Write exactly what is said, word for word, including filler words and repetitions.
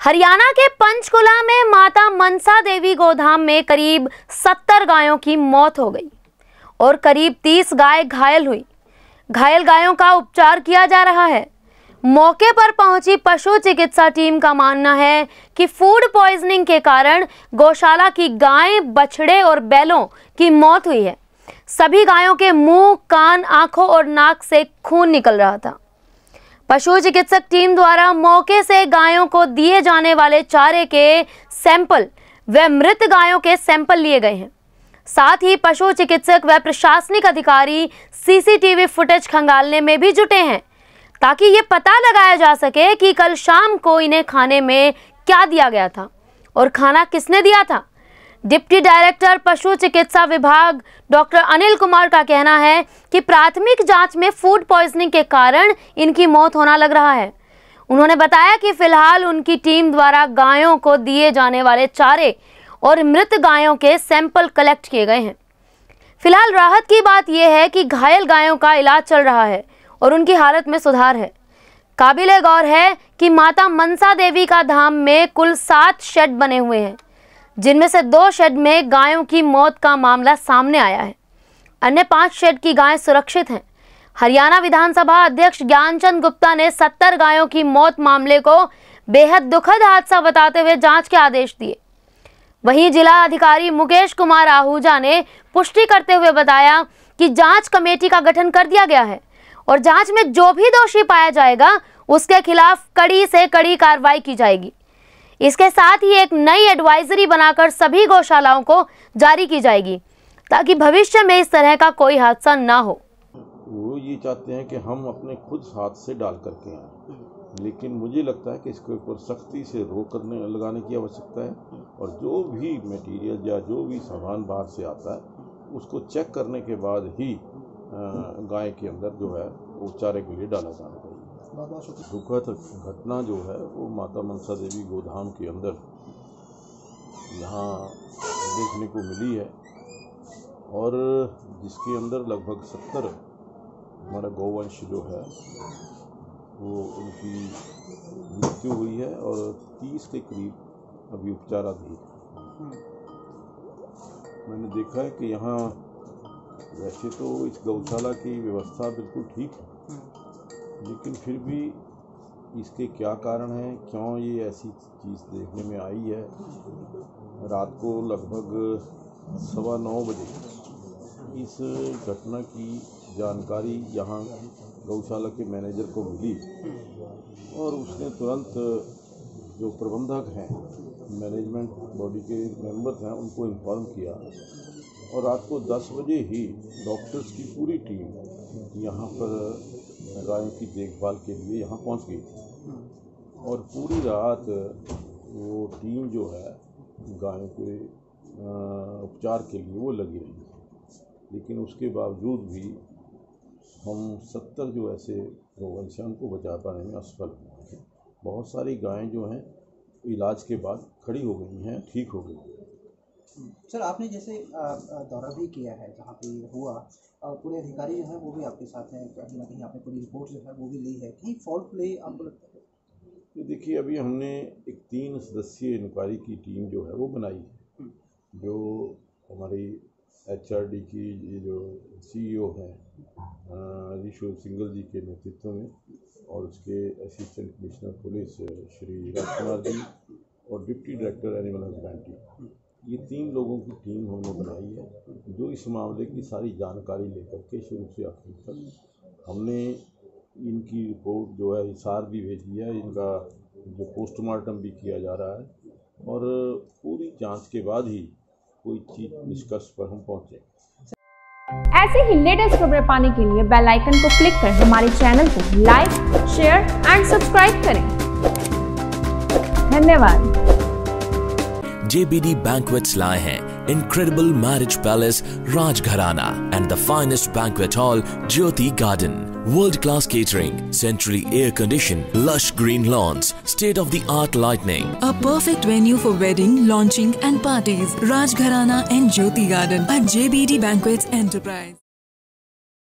हरियाणा के पंचकुला में माता मनसा देवी गोधाम में करीब सत्तर गायों की मौत हो गई और करीब तीस गाय घायल हुई। घायल गायों का उपचार किया जा रहा है। मौके पर पहुंची पशु चिकित्सा टीम का मानना है कि फूड पॉइजनिंग के कारण गौशाला की गाय, बछड़े और बैलों की मौत हुई है। सभी गायों के मुंह, कान, आंखों और नाक से खून निकल रहा था। पशु चिकित्सक टीम द्वारा मौके से गायों को दिए जाने वाले चारे के सैंपल व मृत गायों के सैंपल लिए गए हैं। साथ ही पशु चिकित्सक व प्रशासनिक अधिकारी सीसीटीवी फुटेज खंगालने में भी जुटे हैं ताकि ये पता लगाया जा सके कि कल शाम को इन्हें खाने में क्या दिया गया था और खाना किसने दिया था। डिप्टी डायरेक्टर पशु चिकित्सा विभाग डॉक्टर अनिल कुमार का कहना है कि प्राथमिक जांच में फूड पॉइजनिंग के कारण इनकी मौत होना लग रहा है। उन्होंने बताया कि फिलहाल उनकी टीम द्वारा गायों को दिए जाने वाले चारे और मृत गायों के सैंपल कलेक्ट किए गए हैं। फिलहाल राहत की बात यह है कि घायल गायों का इलाज चल रहा है और उनकी हालत में सुधार है। काबिले गौर है कि माता मनसा देवी का धाम में कुल सात शेड बने हुए हैं, जिनमें से दो शेड में गायों की मौत का मामला सामने आया है। अन्य पांच शेड की गायें सुरक्षित हैं। हरियाणा विधानसभा अध्यक्ष ज्ञानचंद गुप्ता ने सत्तर गायों की मौत मामले को बेहद दुखद हादसा बताते हुए जांच के आदेश दिए। वहीं जिला अधिकारी मुकेश कुमार आहूजा ने पुष्टि करते हुए बताया कि जांच कमेटी का गठन कर दिया गया है और जांच में जो भी दोषी पाया जाएगा उसके खिलाफ कड़ी से कड़ी कार्रवाई की जाएगी। इसके साथ ही एक नई एडवाइजरी बनाकर सभी गौशालाओं को जारी की जाएगी ताकि भविष्य में इस तरह का कोई हादसा ना हो। वो ये चाहते हैं कि हम अपने खुद हाथ से डाल करके आए, लेकिन मुझे लगता है कि इसके ऊपर सख्ती से रोक करने लगाने की आवश्यकता है और जो भी मटेरियल या जो भी सामान बाहर से आता है उसको चेक करने के बाद ही गाय के अंदर जो है वो चारे के लिए डाला जाना चाहिए। दुखद घटना जो है वो माता मनसा देवी गोधाम के अंदर यहाँ देखने को मिली है और जिसके अंदर लगभग सत्तर हमारा गौवंश जो है वो उनकी मृत्यु हुई है और तीस के करीब अभी उपचाराधीन है। मैंने देखा है कि यहाँ वैसे तो इस गौशाला की व्यवस्था बिल्कुल ठीक है, लेकिन फिर भी इसके क्या कारण है, क्यों ये ऐसी चीज़ देखने में आई है। रात को लगभग सवा नौ बजे इस घटना की जानकारी यहाँ गौशाला के मैनेजर को मिली और उसने तुरंत जो प्रबंधक हैं, मैनेजमेंट बॉडी के मेंबर्स हैं, उनको इन्फॉर्म किया और रात को दस बजे ही डॉक्टर्स की पूरी टीम यहाँ पर गायों की देखभाल के लिए यहाँ पहुँच गई और पूरी रात वो टीम जो है गायों के उपचार के लिए वो लगी रही। लेकिन उसके बावजूद भी हम सत्तर जो ऐसे गौवंशान को बचा पाने में असफल हुए हैं। बहुत सारी गायें जो हैं इलाज के बाद खड़ी हो गई हैं, ठीक हो गई। सर, आपने जैसे दौरा भी किया है जहाँ पे हुआ और पूरे अधिकारी जो है वो भी आपके साथ हैं, कहीं ना कहीं आपने पूरी रिपोर्ट जो है वो भी ली है, कहीं फॉल्ट प्ले आपको लगता है? तो देखिए, अभी हमने एक तीन सदस्यीय इंक्वायरी की टीम जो है वो बनाई है, जो हमारी एचआरडी की ये जो सीईओ हैं ऋषु सिंगल जी के नेतृत्व में और उसके assistant commissioner police Shri Rajkumar ji और डिप्टी डायरेक्टर एनिमल हस्बेंड्री, ये तीन लोगों की टीम हमने बनाई है जो इस मामले की सारी जानकारी लेकर के शुरू से आखिर तक हमने इनकी रिपोर्ट जो है हिसार भी भेजी है, इनका जो पोस्टमार्टम भी किया जा रहा है और पूरी जांच के बाद ही कोई चीज निष्कर्ष पर हम पहुंचे। ऐसे ही लेटेस्ट खबरें पाने के लिए बेल आइकन को क्लिक कर हमारे चैनल को लाइक, शेयर एंड सब्सक्राइब करें। धन्यवाद। J B D Banquets लाए हैं incredible marriage palace Rajgharana and the finest banquet hall Jyoti Garden. World-class catering, centrally air-conditioned, lush green lawns, state-of-the-art lighting. A perfect venue for wedding, launching and parties. Rajgharana and Jyoti Garden at J B D Banquets Enterprise.